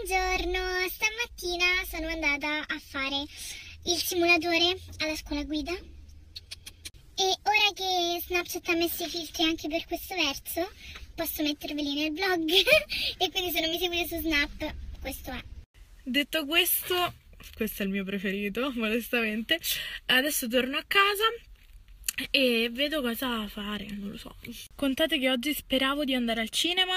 Buongiorno, stamattina sono andata a fare il simulatore alla scuola guida e ora che Snapchat ha messo i filtri anche per questo verso posso metterveli nel vlog e quindi se non mi seguite su Snap questo è. Detto questo, questo è il mio preferito, modestamente. Adesso torno a casa e vedo cosa fare, non lo so. Contate che oggi speravo di andare al cinema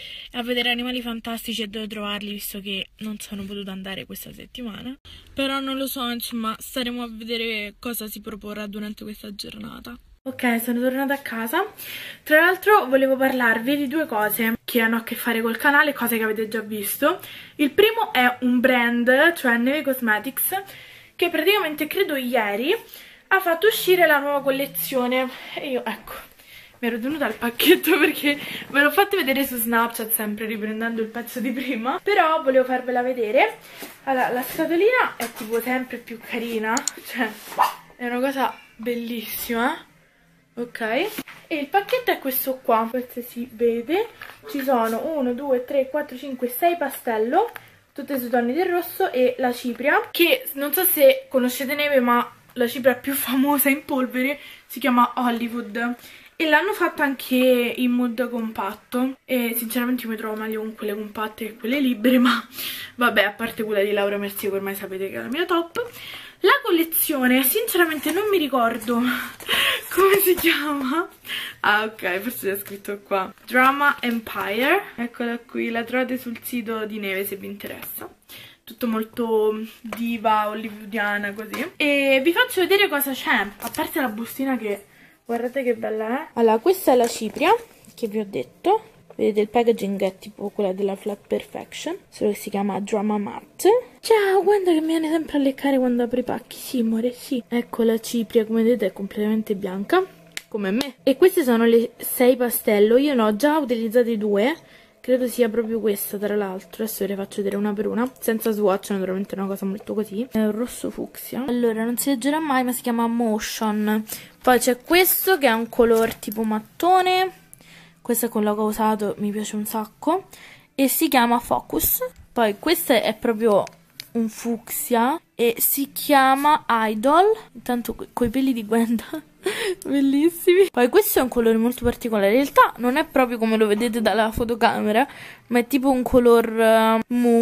a vedere Animali Fantastici e devo trovarli visto che non sono potuta andare questa settimana. Però non lo so, insomma, staremo a vedere cosa si proporrà durante questa giornata. Ok, sono tornata a casa. Tra l'altro volevo parlarvi di due cose che hanno a che fare col canale, cose che avete già visto. Il primo è un brand, cioè Neve Cosmetics, che praticamente credo ieri ha fatto uscire la nuova collezione e io, ecco, mi ero tenuta il pacchetto perché ve l'ho fatto vedere su Snapchat, sempre riprendendo il pezzo di prima, però volevo farvela vedere. Allora, la scatolina è tipo sempre più carina, cioè è una cosa bellissima, ok? E il pacchetto è questo qua, questo si vede, ci sono 1, 2, 3, 4, 5, 6 pastello, tutte sui toni del rosso e la cipria, che non so se conoscete Neve, ma la cipria più famosa in polvere si chiama Hollywood e l'hanno fatta anche in mood compatto e sinceramente io mi trovo meglio con quelle compatte che quelle libere, ma vabbè, a parte quella di Laura Mercier che ormai sapete che è la mia top. La collezione sinceramente non mi ricordo come si chiama. Ah, ok, forse c'è scritto qua Drama Empire, eccola qui, la trovate sul sito di Neve se vi interessa. Tutto molto diva, hollywoodiana, così. E vi faccio vedere cosa c'è, a parte la bustina che, guardate che bella è. Allora, questa è la cipria, che vi ho detto. Vedete, il packaging è tipo quella della Flat Perfection, solo che si chiama Drama Matte. Ciao, guarda che mi viene sempre a leccare quando apri i pacchi. Sì, amore, sì. Ecco la cipria, come vedete è completamente bianca, come me. E queste sono le 6 pastello, io ne ho già utilizzate 2. Credo sia proprio questa, tra l'altro. Adesso ve le faccio vedere una per una. Senza swatch, naturalmente è una cosa molto così. È un rosso fucsia. Allora, non si leggerà mai, ma si chiama Motion. Poi c'è questo che è un color tipo mattone. Questo è quello che ho usato, mi piace un sacco. E si chiama Focus. Poi questo è proprio un fucsia e si chiama Idol. Intanto coi peli di Gwenda. Bellissimi. Poi questo è un colore molto particolare. In realtà non è proprio come lo vedete dalla fotocamera, ma è tipo un color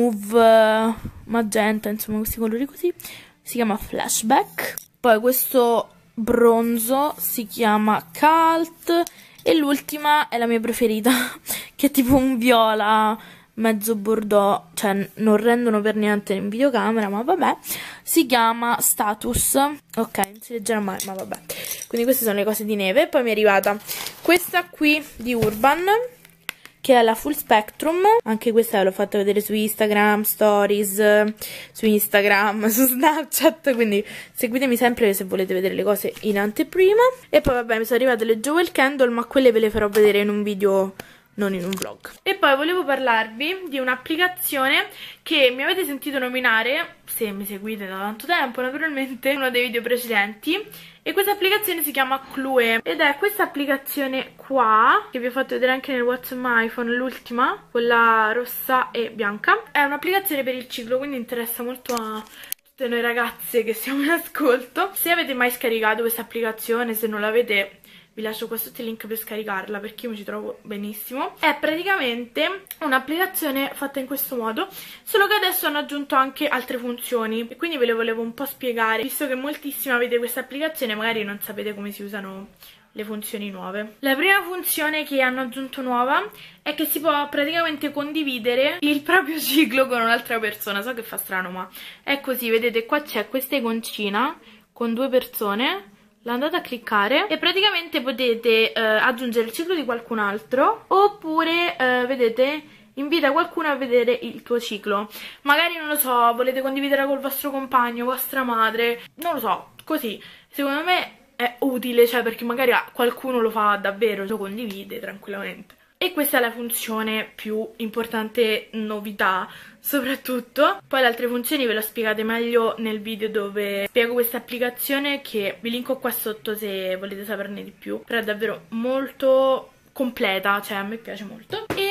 mauve, magenta, insomma questi colori così. Si chiama Flashback. Poi questo bronzo si chiama Cult. E l'ultima è la mia preferita, che è tipo un viola mezzo bordeaux, cioè non rendono per niente in videocamera, ma vabbè. Si chiama Status. Ok, non si leggerà mai, ma vabbè. Quindi queste sono le cose di Neve. Poi mi è arrivata questa qui di Urban, che è la Full Spectrum. Anche questa l'ho fatta vedere su Instagram, Stories, su Instagram, su Snapchat, quindi seguitemi sempre se volete vedere le cose in anteprima. E poi vabbè, mi sono arrivate le Jewel Candle, ma quelle ve le farò vedere in un video, non in un vlog. E poi volevo parlarvi di un'applicazione che mi avete sentito nominare, se mi seguite da tanto tempo naturalmente, in uno dei video precedenti. E questa applicazione si chiama Clue ed è questa applicazione qua, che vi ho fatto vedere anche nel What's on My iPhone, l'ultima, quella rossa e bianca. È un'applicazione per il ciclo, quindi interessa molto a tutte noi ragazze che siamo in ascolto. Se avete mai scaricato questa applicazione, se non l'avete, vi lascio qua sotto il link per scaricarla perché io mi ci trovo benissimo. È praticamente un'applicazione fatta in questo modo, solo che adesso hanno aggiunto anche altre funzioni e quindi ve le volevo un po' spiegare, visto che moltissimi avete questa applicazione e magari non sapete come si usano le funzioni nuove. La prima funzione che hanno aggiunto nuova è che si può praticamente condividere il proprio ciclo con un'altra persona. So che fa strano, ma è così. Vedete, qua c'è questa iconcina con 2 persone. La andate a cliccare e praticamente potete aggiungere il ciclo di qualcun altro oppure, vedete, invita qualcuno a vedere il tuo ciclo. Magari, non lo so, volete condividere col vostro compagno, vostra madre, non lo so, così. Secondo me è utile, cioè perché magari qualcuno lo fa davvero, lo condivide tranquillamente. E questa è la funzione più importante, novità soprattutto. Poi le altre funzioni ve le ho spiegate meglio nel video dove spiego questa applicazione, che vi linko qua sotto se volete saperne di più. Però è davvero molto completa, cioè a me piace molto. E niente,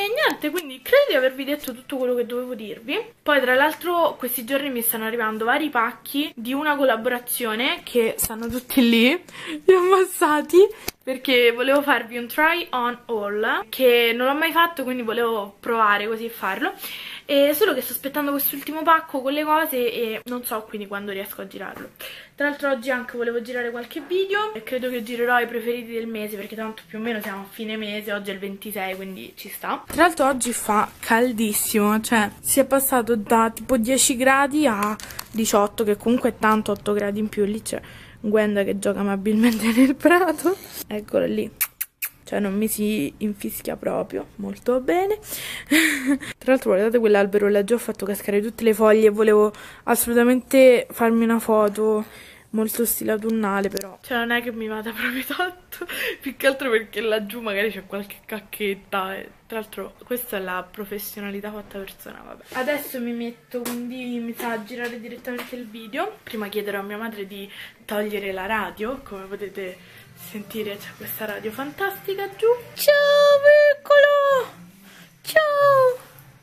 niente, quindi credo di avervi detto tutto quello che dovevo dirvi. Poi tra l'altro questi giorni mi stanno arrivando vari pacchi di una collaborazione che stanno tutti lì, li ho ammassati, perché volevo farvi un try on haul che non l'ho mai fatto, quindi volevo provare così e farlo. E solo che sto aspettando quest'ultimo pacco con le cose e non so quindi quando riesco a girarlo. Tra l'altro oggi anche volevo girare qualche video e credo che girerò i preferiti del mese, perché tanto più o meno siamo a fine mese, oggi è il 26, quindi ci sta. Tra l'altro oggi fa caldissimo, cioè si è passato da tipo 10 gradi a 18, che comunque è tanto, 8 gradi in più. Lì c'è Gwenda che gioca amabilmente nel prato, eccola lì. Cioè non mi si infischia proprio, molto bene. Tra l'altro guardate quell'albero laggiù, ho fatto cascare tutte le foglie e volevo assolutamente farmi una foto molto stile autunnale, però cioè non è che mi vada proprio tanto, più che altro perché laggiù magari c'è qualche cacchetta e tra l'altro questa è la professionalità fatta persona, vabbè. Adesso mi metto, quindi mi sa a girare direttamente il video. Prima chiederò a mia madre di togliere la radio, come potete sentire c'è questa radio fantastica giù. Ciao piccolo, ciao.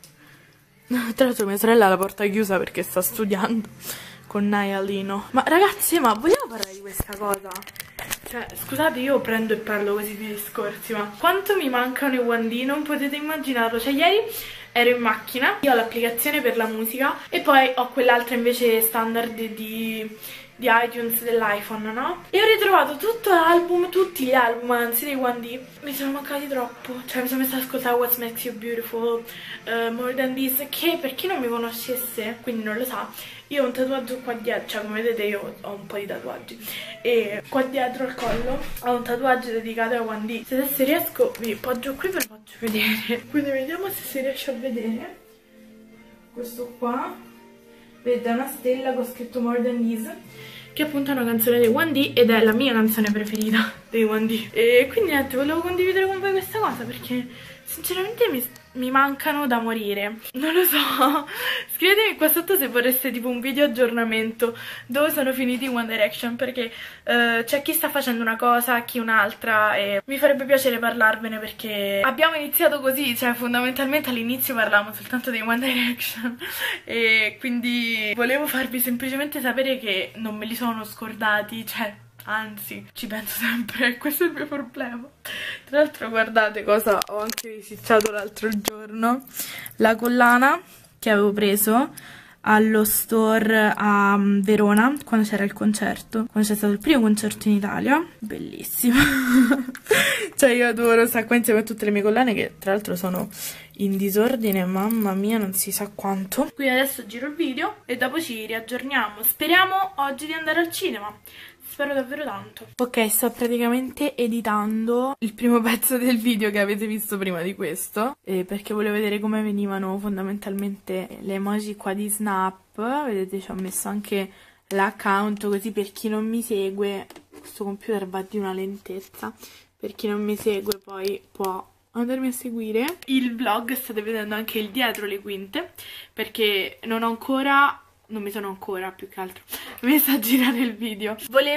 Tra l'altro mia sorella ha la porta chiusa perché sta studiando con Naialino. Ma ragazzi, ma vogliamo parlare di questa cosa? Cioè, scusate, io prendo e parlo così di discorsi, ma quanto mi mancano i One, non potete immaginarlo. Cioè, ieri ero in macchina, io ho l'applicazione per la musica e poi ho quell'altra invece standard di iTunes dell'iPhone, no? E ho ritrovato tutto l'album, tutti gli album, anzi, dei One. Mi sono mancati troppo. Cioè, mi sono messa ad ascoltare What Makes You Beautiful, More Than This, che per chi non mi conoscesse, quindi non lo sa, io ho un tatuaggio qua dietro, cioè come vedete io ho un po' di tatuaggi, e qua dietro al collo ho un tatuaggio dedicato a One. Se adesso riesco vi poggio qui ve lo faccio vedere, quindi vediamo se si riesce a vedere. Questo qua, vedete, è una stella con scritto More Than This, che appunto è una canzone dei One ed è la mia canzone preferita dei One. E quindi niente, volevo condividere con voi questa cosa perché sinceramente mi mancano da morire. Non lo so, scrivetemi qua sotto se vorreste tipo un video aggiornamento dove sono finiti One Direction, perché c'è chi sta facendo una cosa, chi un'altra, e mi farebbe piacere parlarvene perché abbiamo iniziato così, cioè fondamentalmente all'inizio parlavamo soltanto dei One Direction e quindi volevo farvi semplicemente sapere che non me li sono scordati, cioè anzi, ci penso sempre, questo è il mio problema. Tra l'altro guardate cosa ho anche risicciato l'altro giorno, la collana che avevo preso allo store a Verona quando c'era il concerto, quando c'è stato il primo concerto in Italia, bellissimo. Cioè io adoro, sta qua insieme a tutte le mie collane che tra l'altro sono in disordine, mamma mia, non si sa quanto. Quindi adesso giro il video e dopo ci riaggiorniamo. Speriamo oggi di andare al cinema. Spero davvero tanto. Ok, sto praticamente editando il primo pezzo del video che avete visto prima di questo, perché volevo vedere come venivano fondamentalmente le emoji qua di Snap. Vedete, ci ho messo anche l'account, così per chi non mi segue, questo computer va di una lentezza, per chi non mi segue poi può andarmi a seguire. Il vlog state vedendo anche il dietro le quinte, perché non mi sono ancora più che altro messa a girare il video.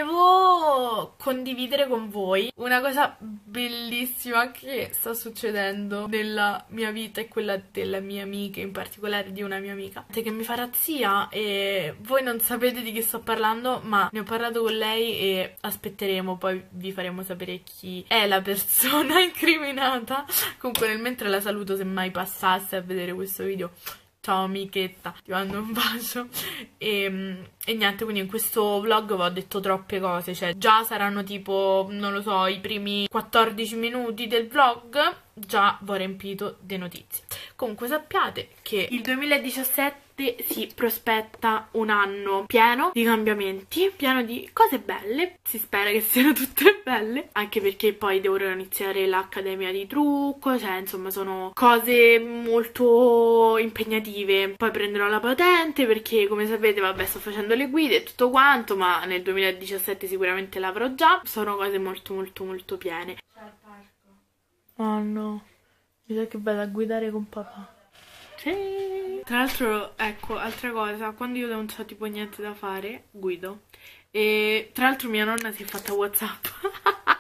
Volevo condividere con voi una cosa bellissima che sta succedendo nella mia vita e quella della mia amica, in particolare di una mia amica che mi fa razzia, e voi non sapete di che sto parlando, ma ne ho parlato con lei e aspetteremo, poi vi faremo sapere chi è la persona incriminata. Comunque nel mentre la saluto, se mai passasse a vedere questo video. Ciao amichetta, ti mando un bacio. E niente, quindi in questo vlog vi ho detto troppe cose, cioè già saranno tipo, non lo so, i primi 14 minuti del vlog, già vi ho riempito di notizie. Comunque sappiate che il 2017 si prospetta un anno pieno di cambiamenti, pieno di cose belle, si spera che siano tutte belle, anche perché poi devo iniziare l'accademia di trucco, cioè insomma sono cose molto impegnative. Poi prenderò la patente perché come sapete vabbè sto facendo le guide e tutto quanto, ma nel 2017 sicuramente l'avrò già. Sono cose molto molto molto piene. C'è il parco. Oh no, mi sa che vado a guidare con papà. Sì. Tra l'altro, ecco, altra cosa, quando io non so tipo niente da fare, guido. E tra l'altro mia nonna si è fatta WhatsApp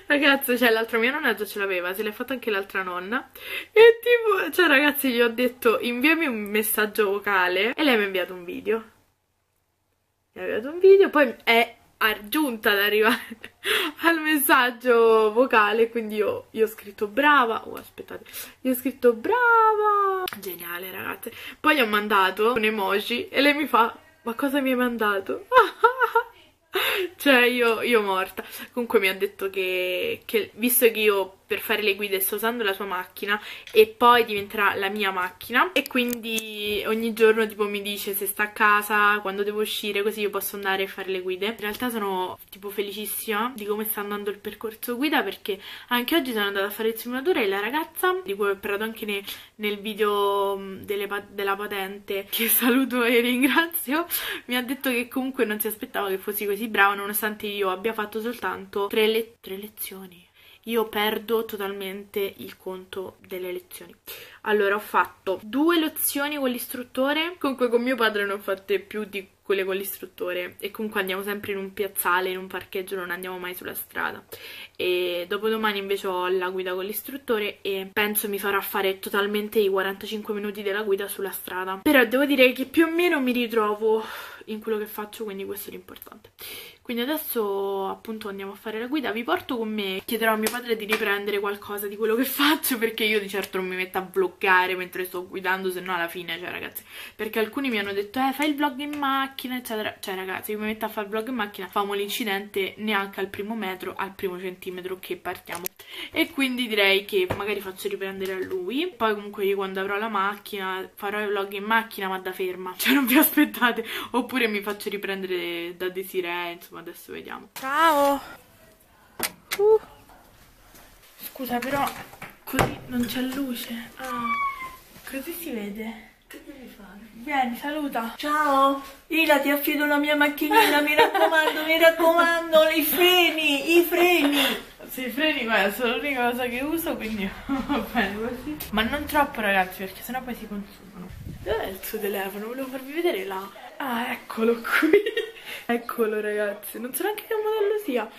Ragazzi, cioè l'altra mia nonna già ce l'aveva, se l'è fatta anche l'altra nonna. E tipo, cioè ragazzi, gli ho detto inviami un messaggio vocale e lei mi ha inviato un video. Mi ha inviato un video, poi è giunta ad arrivare al messaggio vocale, quindi io ho scritto brava. Oh, aspettate, io ho scritto brava. Geniale, ragazze. Poi gli ho mandato un emoji e lei mi fa: ma cosa mi hai mandato? Cioè io morta. Comunque mi ha detto che visto che io per fare le guide sto usando la sua macchina e poi diventerà la mia macchina, e quindi ogni giorno tipo mi dice se sta a casa, quando devo uscire, così io posso andare a fare le guide. In realtà sono tipo felicissima di come sta andando il percorso guida, perché anche oggi sono andata a fare il simulatore e la ragazza, di cui ho parlato anche nel video della patente, che saluto e ringrazio, mi ha detto che comunque non si aspettava che fossi così brava, nonostante io abbia fatto soltanto 3 lezioni. Io perdo totalmente il conto delle lezioni. Allora, ho fatto 2 lezioni con l'istruttore. Comunque con mio padre ne ho fatte più di quelle con l'istruttore. E comunque andiamo sempre in un piazzale, in un parcheggio, non andiamo mai sulla strada. E dopodomani invece ho la guida con l'istruttore e penso mi farà fare totalmente i 45 minuti della guida sulla strada. Però devo dire che più o meno mi ritrovo in quello che faccio, quindi questo è l'importante. Quindi adesso appunto andiamo a fare la guida, vi porto con me, chiederò a mio padre di riprendere qualcosa di quello che faccio, perché io di certo non mi metto a vloggare mentre sto guidando, se no alla fine, cioè ragazzi, perché alcuni mi hanno detto fai il vlog in macchina eccetera, cioè ragazzi, io mi metto a fare il vlog in macchina, famo l'incidente neanche al primo metro, al primo centimetro che partiamo, e quindi direi che magari faccio riprendere a lui. Poi comunque io quando avrò la macchina farò il vlog in macchina ma da ferma, cioè non vi aspettate, oppure mi faccio riprendere da Desiree, insomma adesso vediamo. Ciao! Scusa però così non c'è luce. Ah, così si vede. Che devi fare? Vieni, saluta. Ciao! Ila, ti affido la mia macchinina, mi raccomando, i freni! Sì, i freni, guarda, sono l'unica cosa che uso, quindi va bene così. Ma non troppo ragazzi, perché sennò poi si consumano. Dov'è il suo telefono? Volevo farvi vedere là. Ah, eccolo qui. Eccolo ragazzi, non so neanche che modello sia.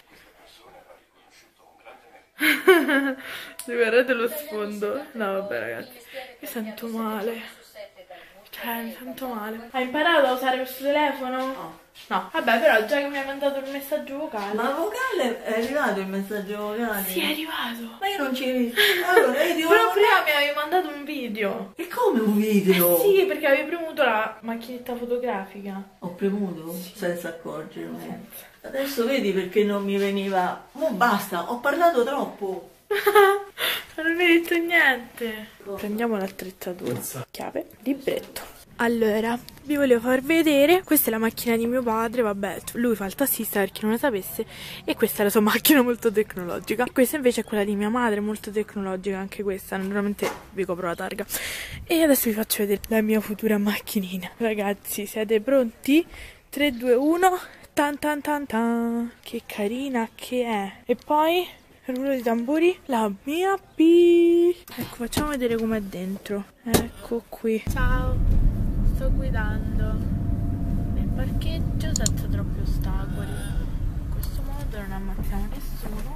Guardate lo sfondo. No vabbè ragazzi, mi sento male. Cioè mi sento male. Hai imparato a usare questo telefono? No. No, vabbè, però già che mi hai mandato il messaggio vocale. Ma vocale è arrivato il messaggio vocale? Sì, è arrivato. Ma io non ci ho visto. Allora, però prima mi avevi mandato un video. E come un video? Sì, perché avevi premuto la macchinetta fotografica. Ho premuto? Sì. Senza accorgermi. Adesso vedi perché non mi veniva. Oh, basta, ho parlato troppo. Non mi hai detto niente. Prendiamo l'attrezzatura. Chiave, libretto. Allora, vi volevo far vedere, questa è la macchina di mio padre, vabbè, lui fa il tassista per chi non lo sapesse, e questa è la sua macchina molto tecnologica. Questa invece è quella di mia madre, molto tecnologica anche questa, naturalmente vi copro la targa. E adesso vi faccio vedere la mia futura macchinina. Ragazzi, siete pronti? 3, 2, 1, tan tan tan tan. Che carina che è. E poi, rullo di tamburi, la mia P. Ecco, facciamo vedere com'è dentro. Ecco qui. Ciao. Sto guidando nel parcheggio senza troppi ostacoli. In questo modo non ammazziamo nessuno,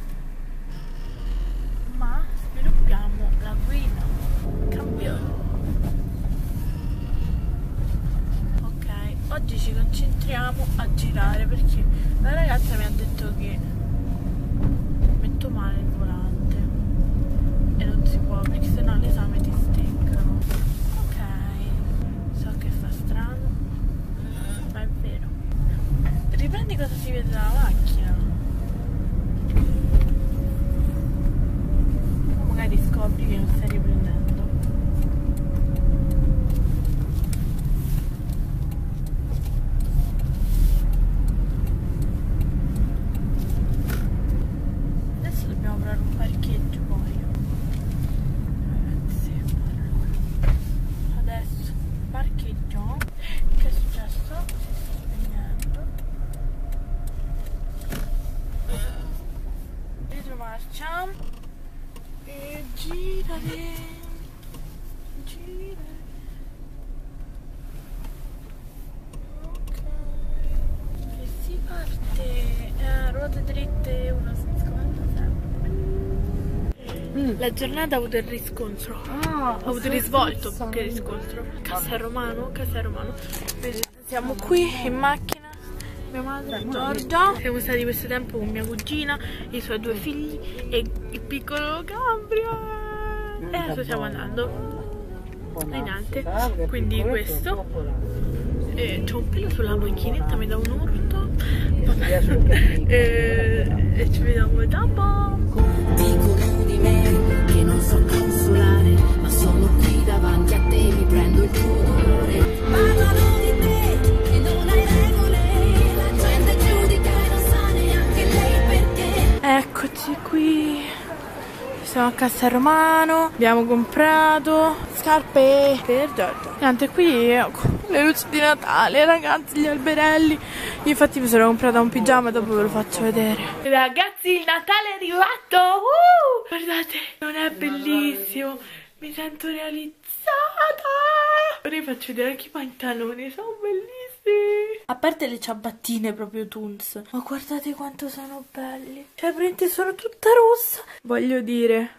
ma sviluppiamo la guida. Campione. Ok, oggi ci concentriamo a girare perché la ragazza mi ha detto che metto male il volante e non si può perché sennò l'esame ti steccano. Strano, ma è vero. Riprendi cosa si vede dalla macchina. O magari scopri che non stai riprendendo. Adesso dobbiamo provare un parcheggio poi. Ragazzi, allora. Adesso parcheggio. Che è successo? Si sta spegnendo. La giornata ha avuto il riscontro. Ha avuto il risvolto più che riscontro. Castel Romano. Vedete, siamo qui in macchina. Mia madre, Giorgia. Siamo stati questo tempo con mia cugina, i suoi 2 figli e il piccolo Gabriel. E adesso stiamo andando. E niente. Quindi questo. C'ho un pelo sulla macchinetta, mi dà un urto. E ci vediamo dopo. Dicono di me che non so consolare, ma sono qui davanti a te, mi prendo il tuo dolore. Parlano di te e non hai regole, la gente giudica e non sa neanche lei perché. Eccoci qui. Siamo a Castel Romano. Abbiamo comprato scarpe per Giorgia. Niente, qui le luci di Natale, ragazzi, gli alberelli. Infatti mi sono comprata un pigiama, dopo ve lo faccio vedere. Ragazzi, il Natale è arrivato! Guardate, non è bellissimo? Mi sento realizzata! Ora vi faccio vedere anche i pantaloni, sono bellissimi! A parte le ciabattine proprio Toons. Ma guardate quanto sono belli! Cioè, veramente sono tutta rossa! Voglio dire!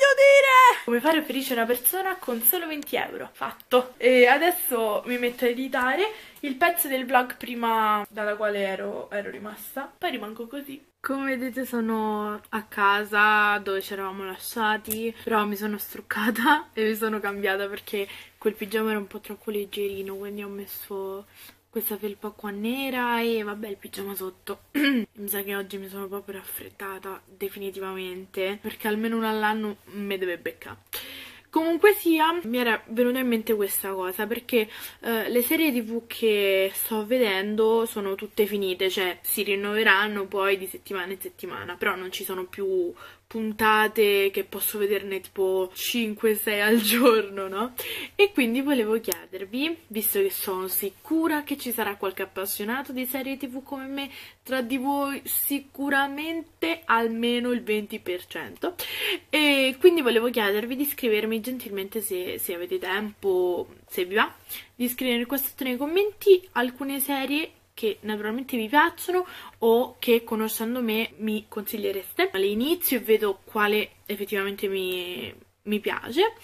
Come fare felice una persona con solo 20 euro. Fatto! E adesso mi metto a editare il pezzo del vlog prima dalla quale ero rimasta. Poi rimango così. Come vedete sono a casa dove ci eravamo lasciati, però mi sono struccata e mi sono cambiata perché quel pigiama era un po' troppo leggerino, quindi ho messo questa felpa qua nera e vabbè il pigiama sotto. Mi sa che oggi mi sono proprio raffreddata definitivamente, perché almeno una all'anno me deve beccare. Comunque sia, mi era venuta in mente questa cosa, perché le serie TV che sto vedendo sono tutte finite, cioè si rinnoveranno poi di settimana in settimana, però non ci sono più puntate che posso vederne tipo 5-6 al giorno, no? E quindi volevo chiedervi, visto che sono sicura che ci sarà qualche appassionato di serie TV come me, tra di voi sicuramente almeno il 20%, e quindi volevo chiedervi di scrivermi gentilmente se avete tempo, se vi va, di scrivere qua sotto nei commenti alcune serie che naturalmente vi piacciono o che conoscendo me mi consigliereste. Le inizio e vedo quale effettivamente mi piace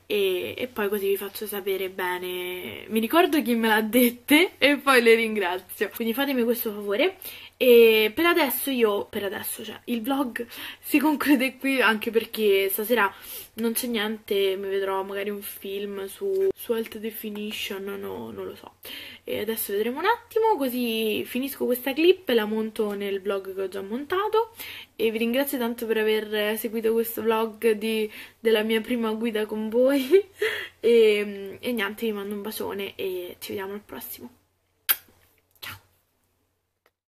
e poi così vi faccio sapere bene, mi ricordo chi me l'ha dette e poi le ringrazio. Quindi fatemi questo favore. E per adesso cioè il vlog si conclude qui, anche perché stasera non c'è niente, mi vedrò magari un film su Health Definition, no, non lo so. E adesso vedremo un attimo, così finisco questa clip e la monto nel vlog che ho già montato. E vi ringrazio tanto per aver seguito questo vlog della mia prima guida con voi. E niente, vi mando un bacione e ci vediamo al prossimo.